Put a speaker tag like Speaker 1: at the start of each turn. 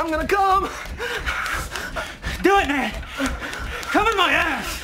Speaker 1: I'm gonna come.
Speaker 2: Do it, man. Come in my ass.